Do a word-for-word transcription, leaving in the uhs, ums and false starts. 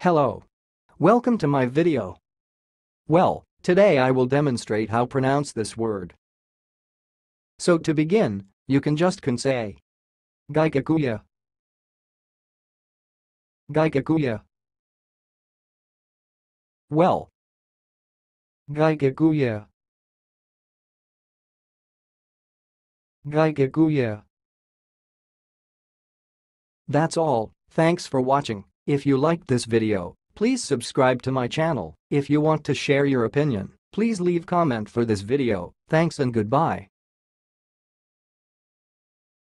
Hello. Welcome to my video. Well, today I will demonstrate how pronounce this word. So to begin, you can just can say Gaikokuya. Gaikokuya. Well. Gaikokuya. Gaikokuya. That's all. Thanks for watching. If you liked this video, please subscribe to my channel. If you want to share your opinion, please leave comment for this video. Thanks and goodbye.